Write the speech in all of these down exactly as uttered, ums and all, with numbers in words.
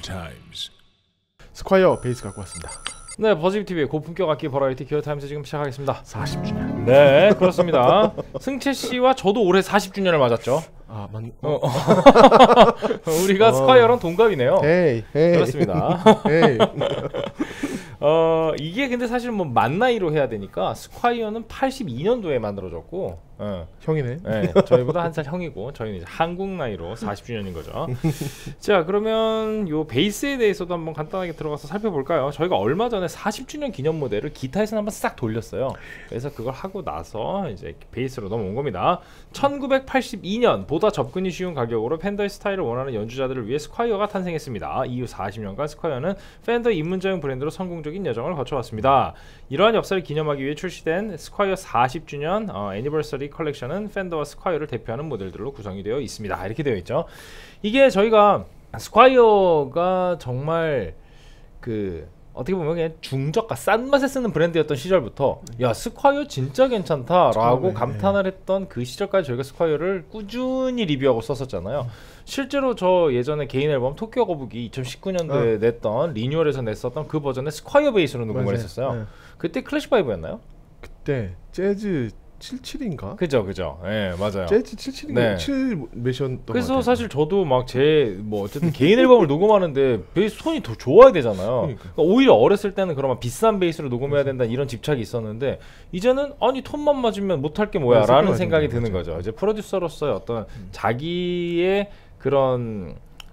Times. 스콰이어 베이스 갖고 왔습니다. 네, 버즈비티비의 고품격 악기 버라이티 기어타임즈 지금 시작하겠습니다. 사십 주년. 네, 그렇습니다. 승채씨와 저도 올해 사십 주년을 맞았죠. 아, 맞... 어. 우리가 어. 스콰이어랑 동갑이네요. 헤이, 헤이. 그렇습니다. 헤이. 어, 이게 근데 사실 뭐 만 나이로 해야 되니까 스콰이어는 팔십이 년도에 만들어졌고 어. 형이네. 네, 저희보다 한 살 형이고 저희는 이제 한국 나이로 사십 주년인 거죠. 자, 그러면 요 베이스에 대해서도 한번 간단하게 들어가서 살펴볼까요? 저희가 얼마 전에 사십 주년 기념 모델을 기타에서 한번 싹 돌렸어요. 그래서 그걸 하고 나서 이제 베이스로 넘어온 겁니다. 천구백팔십이 년 보다 접근이 쉬운 가격으로 팬더의 스타일을 원하는 연주자들을 위해 스콰이어가 탄생했습니다. 이후 사십 년간 스콰이어는 팬더 입문자용 브랜드로 성공적인 여정을 거쳐왔습니다. 이러한 역사를 기념하기 위해 출시된 스콰이어 사십 주년 어, 애니버서리 컬렉션은 팬더와 스콰이어를 대표하는 모델들로 구성이 되어 있습니다. 이렇게 되어 있죠. 이게 저희가 스콰이어가 정말 그 어떻게 보면 그냥 중저가 싼 맛에 쓰는 브랜드였던 시절부터 야, 스콰이어 진짜 괜찮다 라고 감탄을 했던 그 시절까지 저희가 스콰이어를 꾸준히 리뷰하고 썼었잖아요. 실제로 저 예전에 개인 앨범 토끼와 거북이 이천십구 년도에 어. 냈던 리뉴얼에서 냈었던 그 버전에 스콰이어 베이스로 녹음을 했었어요. 네. 그때 클래식 파이브였나요? 그때 재즈 칠십칠인가? 그죠, 그죠. 예, 네, 맞아요. 재즈 칠십칠인가? 네. 칠 몇이었던 그래서 사실 저도 막 제 뭐 어쨌든 개인 앨범을 녹음하는데 베이스 톤이 더 좋아야 되잖아요. 그러니까. 그러니까 오히려 어렸을 때는 그러면 비싼 베이스로 녹음해야 된다 이런 집착이 있었는데 이제는 아니 톤만 맞으면 못할 게 뭐야 라는 생각이 드는 거죠. 이제 프로듀서로서의 어떤 음. 자기의 그런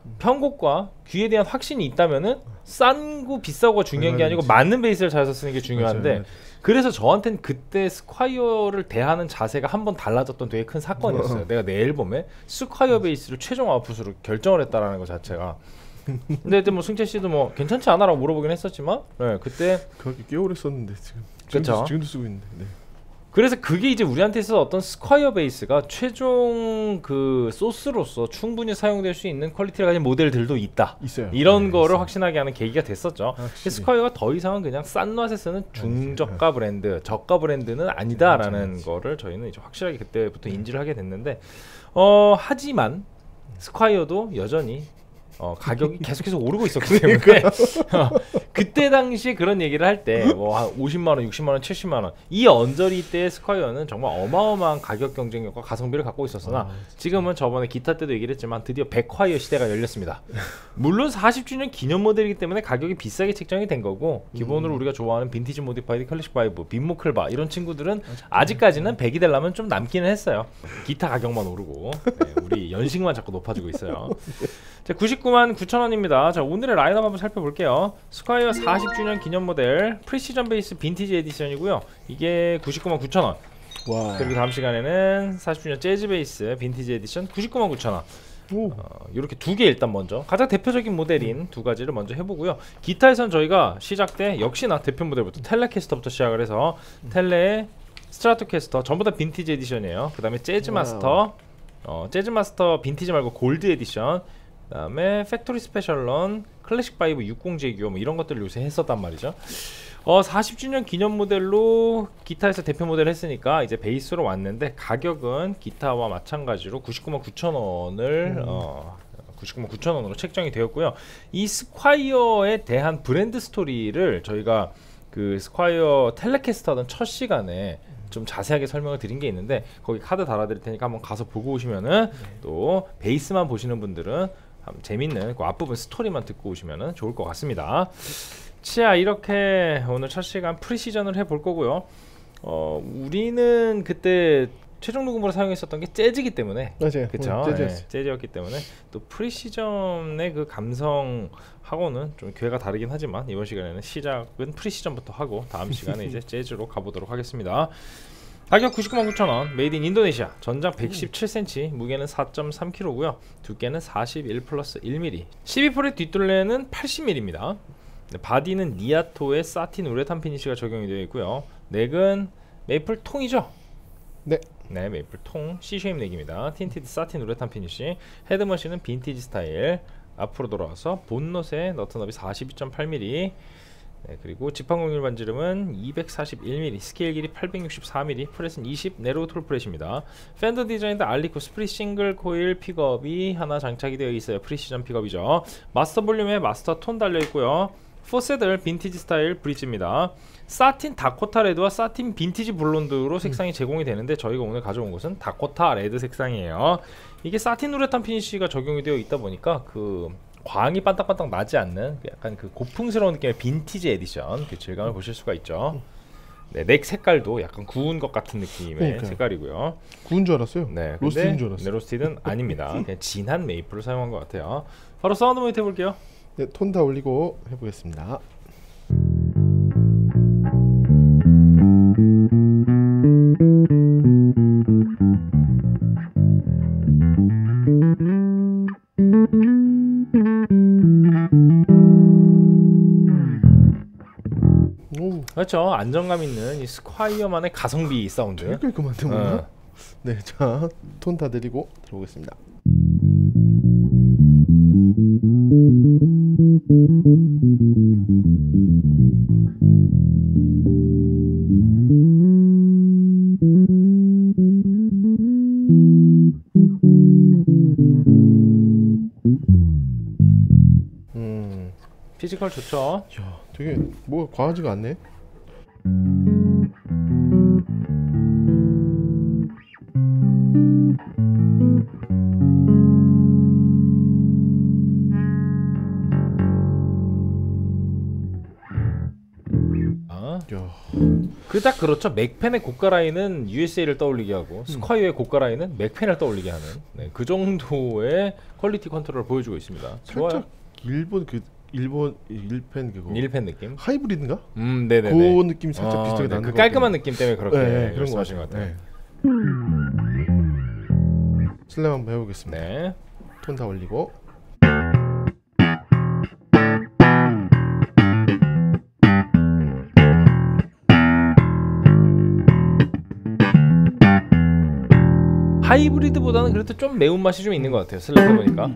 편곡과 귀에 대한 확신이 있다면은 싼고 비싸고가 중요한 게 아니고 맞는 베이스를 잘해서 쓰는 게 중요한데 맞아요. 그래서 저한테는 그때 스콰이어를 대하는 자세가 한번 달라졌던 되게 큰 사건이었어요. 어. 내가 내 앨범에 스콰이어 베이스를 최종 아웃풋으로 결정을 했다라는 것 자체가. 근데 그때 뭐 승채 씨도 뭐 괜찮지 않아라고 물어보긴 했었지만, 네, 그때 그렇게 꽤 오래 썼는데 지금 그렇죠. 지금도, 지금도 쓰고 있는데. 네. 그래서 그게 이제 우리한테 있어서 어떤 스콰이어 베이스가 최종 그 소스로서 충분히 사용될 수 있는 퀄리티를 가진 모델들도 있다. 있어요. 이런 네, 거를 있어요. 확신하게 하는 계기가 됐었죠. 확실히. 스콰이어가 더 이상은 그냥 싼 맛에 쓰는 중저가 브랜드, 저가 브랜드는 아니다라는 맞아, 거를 저희는 이제 확실하게 그때부터 인지를 하게 됐는데, 어 하지만 스콰이어도 여전히 어, 가격이 계속해서 오르고 있었기 때문에 어, 그때 당시에 그런 얘기를 할 때 뭐 한 오십만 원, 육십만 원, 칠십만 원 이 언저리 때의 스콰이어는 정말 어마어마한 가격 경쟁력과 가성비를 갖고 있었으나 아, 지금은 저번에 기타 때도 얘기를 했지만 드디어 백화이어 시대가 열렸습니다. 물론 사십 주년 기념 모델이기 때문에 가격이 비싸게 책정이 된 거고 기본으로 음. 우리가 좋아하는 빈티지 모디파이드 클래식 파이브, 빈모클바 이런 친구들은 아직까지는 백이 되려면 좀 남기는 했어요. 기타 가격만 오르고 네, 우리 연식만 자꾸 높아지고 있어요. 자, 구십구만 구천 원입니다. 자, 오늘의 라인업 한번 살펴볼게요. 스콰이어 사십 주년 기념 모델 프리시전 베이스 빈티지 에디션이고요. 이게 구십구만 구천 원. 와. 그리고 다음 시간에는 사십 주년 재즈 베이스 빈티지 에디션 구십구만 구천 원. 어, 이렇게 두 개 일단 먼저 가장 대표적인 모델인 두 가지를 먼저 해보고요. 기타에선 저희가 시작 때 역시나 대표 모델부터 텔레캐스터부터 시작을 해서 텔레, 스트라토캐스터 전부 다 빈티지 에디션이에요. 그 다음에 재즈 마스터, 어, 재즈 마스터 빈티지 말고 골드 에디션, 그 다음에 팩토리 스페셜런, 클래식 파이브 육십 제규어 뭐 이런 것들을 요새 했었단 말이죠. 어, 사십 주년 기념 모델로 기타에서 대표 모델 했으니까 이제 베이스로 왔는데 가격은 기타와 마찬가지로 구십구만 구천 원을 음. 어, 구십구만 구천 원으로 책정이 되었고요. 이 스콰이어에 대한 브랜드 스토리를 저희가 그 스콰이어 텔레캐스터 하던 첫 시간에 좀 자세하게 설명을 드린 게 있는데 거기 카드 달아드릴 테니까 한번 가서 보고 오시면은 네. 또 베이스만 보시는 분들은 재밌는 그 앞부분 스토리만 듣고 오시면 좋을 것 같습니다. 자, 이렇게 오늘 첫 시간 프리시전을 해볼 거고요. 어, 우리는 그때 최종 녹음으로 사용했었던 게 재즈이기 때문에 맞아요. 그쵸? 응, 네, 재즈였기 때문에 또 프리시전의 그 감성하고는 좀 괴가 다르긴 하지만 이번 시간에는 시작은 프리시전부터 하고 다음 시간에 이제 재즈로 가보도록 하겠습니다. 가격 구십구만 구천 원, 메이드 인 인도네시아, 전장 백십칠 센티미터, 무게는 사 점 삼 킬로그램고요. 두께는 사십일 플러스 일 밀리미터, 십이 폴의 뒷둘레는 팔십 밀리미터입니다. 바디는 니아토의 사틴 우레탄 피니쉬가 적용이 되어 있고요. 넥은 메이플 통이죠? 네. 네, 메이플 통 C 쉐입 넥입니다. 틴티드 사틴 우레탄 피니쉬, 헤드머신은 빈티지 스타일. 앞으로 돌아와서 본넛의 너트너비 사십이 점 팔 밀리미터, 네, 그리고 지판 공률 반지름은 이백사십일 밀리미터, 스케일 길이 팔백육십사 밀리미터, 프렛은 이십, 네로우 톨 프렛입니다. 팬더 디자인드 알리코 스프릿 싱글 코일 픽업이 하나 장착이 되어 있어요. 프리시전 픽업이죠. 마스터 볼륨에 마스터 톤 달려 있고요. 포세들 빈티지 스타일 브릿지입니다. 사틴 다코타 레드와 사틴 빈티지 블론드로 색상이 제공이 되는데 저희가 오늘 가져온 것은 다코타 레드 색상이에요. 이게 사틴 우레탄 피니쉬가 적용이 되어 있다 보니까 그 광이 반딱반딱 나지 않는 약간 그 고풍스러운 느낌의 빈티지 에디션 그 질감을 보실 수가 있죠. 네, 넥 색깔도 약간 구운 것 같은 느낌의 그러니까요. 색깔이고요. 구운 줄 알았어요. 네, 로스트인 줄 알았어요. 네, 로스티드는 아닙니다. 그냥 진한 메이플을 사용한 것 같아요. 바로 사운드 모니터 해볼게요. 네, 톤 다 올리고 해보겠습니다. 오, 그렇죠. 안정감 있는 이 스콰이어만의 가성비 사운드. 되게 깔끔한데 뭔가? 어. 네, 자, 톤 다 내리고 들어보겠습니다. 음, 피지컬 좋죠. 야, 되게 뭐 과하지가 않네. 아, 야, 그딱 그렇죠. 맥펜의 고가 라인은 유에스에이를 떠올리게 하고 스콰이어의 고가 라인은 맥펜을 떠올리게 하는 네, 그 정도의 퀄리티 컨트롤을 보여주고 있습니다. 좋아요. 살짝 일본 그 일본 일펜 그거 일펜 느낌. 하이브리드인가? 음, 네네네. 그 느낌이 살짝 어, 비슷하게 네, 나는 그 것 깔끔한 같아요. 느낌 때문에 그렇게 네, 그런 거 말씀하신 것 같아요. 네. 슬램 한번 해보겠습니다. 네. 톤 다 올리고. 하이브리드보다는 그래도 좀 매운맛이 좀 있는 것 같아요. 슬랩 해보니까.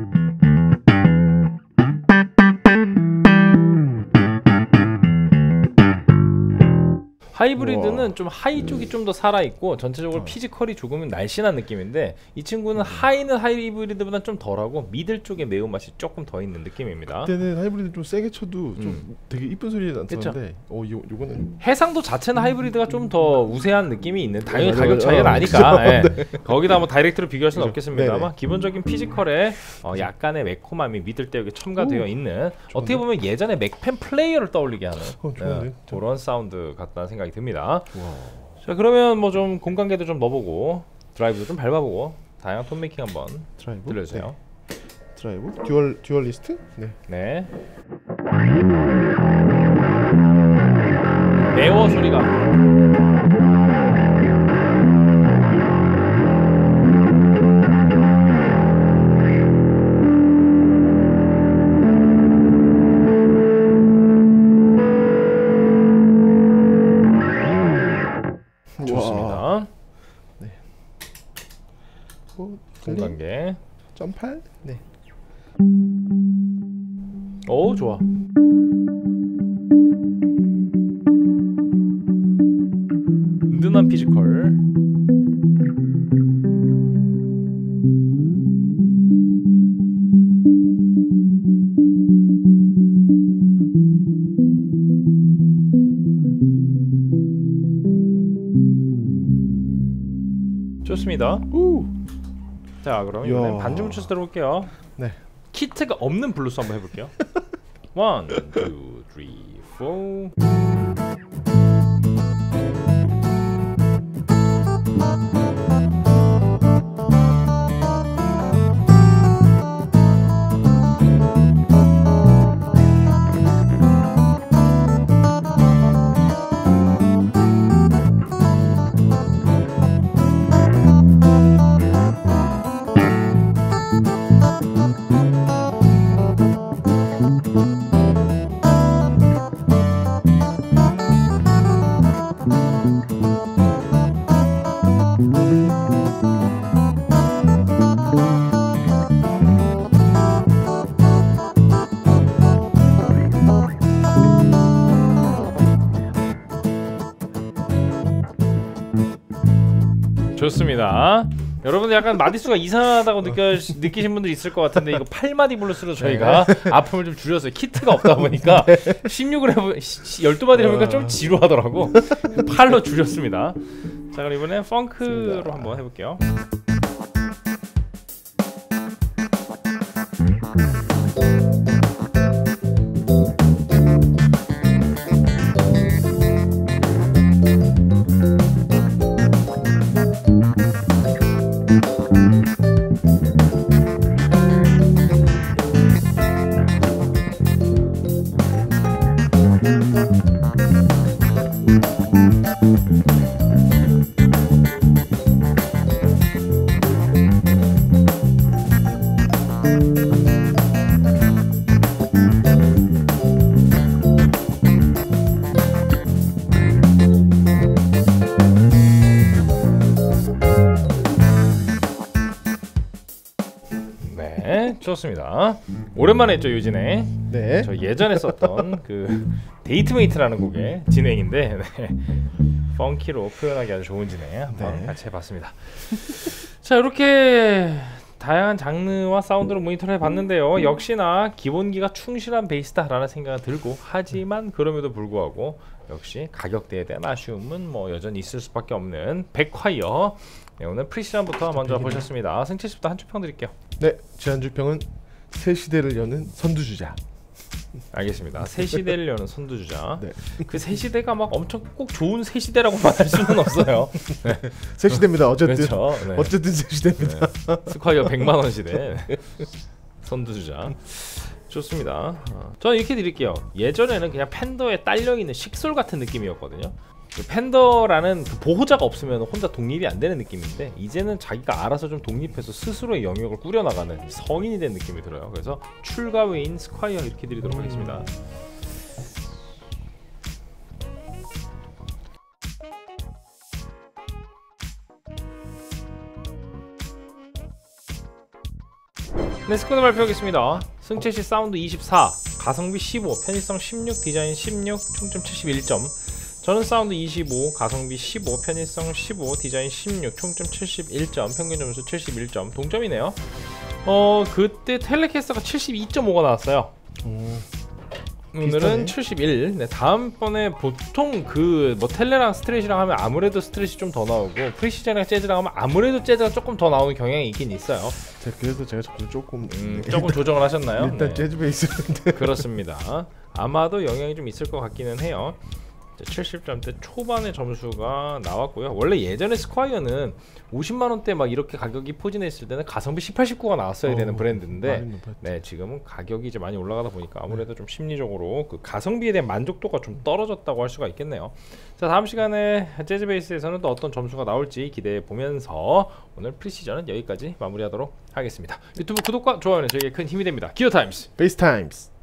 하이브리드는 우와. 좀 하이 쪽이 좀 더 살아있고 전체적으로 어. 피지컬이 조금은 날씬한 느낌인데 이 친구는 하이는 하이브리드보다는 좀 덜하고 미들 쪽에 매운맛이 조금 더 있는 느낌입니다. 그때는 하이브리드 좀 세게 쳐도 좀 음. 되게 이쁜 소리 그쵸. 났었는데 어 요, 요거는 해상도 자체는 하이브리드가 좀 더 우세한 느낌이 있는 당연히 맞아요. 가격 차이가 어, 나니까 예. 거기다 뭐 다이렉트로 비교할 수는 그죠. 없겠습니다만 네네. 기본적인 피지컬에 어, 약간의 매콤함이 미들 때 여기 첨가되어 오, 있는 어떻게 보면 예전에 맥펜 플레이어를 떠올리게 하는 어, 좋은데? 네, 그런 사운드 같다는 생각이 듭니다. 와. 자, 그러면 뭐 좀 공간계도 좀 넣어보고 드라이브도 좀 밟아보고 다양한 톤 메이킹 한번 드라이브 들려주세요. 네. 드라이브 듀얼 듀얼리스트 네. 네. 매워 소리가. 좋습니다. 네. 어, 공간계. 점팔 네. 오, 좋아. 든든한 피지컬. 좋습니다. 우. 자, 그럼 이야. 이번엔 반주 추스 들어볼게요. 네. 키트가 없는 블루스 한번 해볼게요. 원, 투, 쓰리, 포. 좋습니다. 여러분 약간 마디수가 이상하다고 느껴 느끼신 분들 있을 것 같은데 이거 팔 마디 블루스로 저희가 네. 아픔을 좀 줄였어요. 키트가 없다 보니까 네. 십육을 해보 열두 마디를 해보니까 좀 지루하더라고. 팔로 줄였습니다. 자 그럼 이번엔 펑크로 좋습니다. 한번 해볼게요. 좋습니다. 오랜만에 했죠 유진의. 네. 저 예전에 썼던 그 데이트메이트라는 곡의 진행인데 네. 펑키로 표현하기 아주 좋은 진행 한번 네. 같이 해봤습니다. 자 이렇게 다양한 장르와 사운드를 모니터를 해봤는데요. 역시나 기본기가 충실한 베이스다라는 생각이 들고 하지만 그럼에도 불구하고 역시 가격대에 대한 아쉬움은 뭐 여전히 있을 수밖에 없는 백화이어. 네, 오늘 프리시전부터 먼저 보셨습니다. 승채 씨부터 한 줄 평 드릴게요. 네, 제 한 줄 평은 새 시대를 여는 선두주자. 알겠습니다. 새 시대를 여는 선두주자. 네. 그 새 시대가 막 엄청 꼭 좋은 새 시대라고만 할 수는 없어요. 네. 새 시대입니다. 어쨌든 그렇죠. 네. 어쨌든 새 시대입니다. 네. 스콰이어 백만 원 시대. 선두주자. 좋습니다. 어. 저는 이렇게 드릴게요. 예전에는 그냥 팬더에 딸려있는 식솔 같은 느낌이었거든요. 팬더라는 그 보호자가 없으면 혼자 독립이 안 되는 느낌인데 이제는 자기가 알아서 좀 독립해서 스스로의 영역을 꾸려나가는 성인이 된 느낌이 들어요. 그래서 출가회인 스콰이어 이렇게 드리도록 음. 하겠습니다. 네, 스코어 발표하겠습니다. 승채시 사운드 이십사, 가성비 십오, 편의성 십육, 디자인 십육, 총점 칠십일 점. 저는 사운드 이십오, 가성비 십오, 편의성 십오, 디자인 십육, 총점 칠십일 점, 평균 점수 칠십일 점, 동점이네요. 어 그때 텔레캐스터가 칠십이 점 오가 나왔어요. 음, 오늘은 비슷하네. 칠십일. 네, 다음번에 보통 그 뭐 텔레랑 스트레이트랑 하면 아무래도 스트레이트 좀 더 나오고 프리시전이랑 재즈랑 하면 아무래도 재즈가 조금 더 나오는 경향이 있긴 있어요. 자, 그래서 제가 조금 조금 음, 조금 조정을 하셨나요? 일단 네. 재즈 베이스인데 그렇습니다. 아마도 영향이 좀 있을 것 같기는 해요. 칠십 점대 초반의 점수가 나왔고요. 원래 예전에 스콰이어는 오십만 원대 막 이렇게 가격이 포진해 있을 때는 가성비 십팔, 십구가 나왔어야 어, 되는 브랜드인데 네, 지금은 가격이 이제 많이 올라가다 보니까 아무래도 좀 심리적으로 그 가성비에 대한 만족도가 좀 떨어졌다고 할 수가 있겠네요. 자, 다음 시간에 재즈 베이스에서는 또 어떤 점수가 나올지 기대해 보면서 오늘 프리시전은 여기까지 마무리하도록 하겠습니다. 유튜브 구독과 좋아요는 저에게 큰 힘이 됩니다. 기어타임스 베이스 타임스.